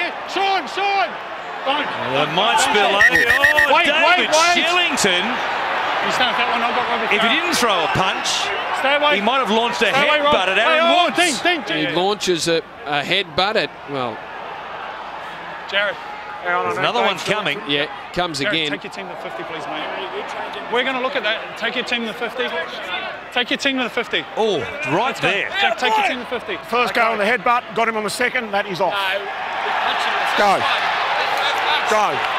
Sean! It might spill over. Oh, David Shillington. You stand that one, I've got rubbish. If he didn't throw a punch, stay away. He might have launched a headbutt at Aaron Woods. He launches a headbutt at, well... Jared. There's another one coming. Yeah, comes Jared, again. take your team to 50, please, mate. We're going to look at that. Take your team to 50. Take your team to the 50. Oh, right there. Jack, take your team to 50. First go on the headbutt, got him on the second, that is off. No, Go. Go.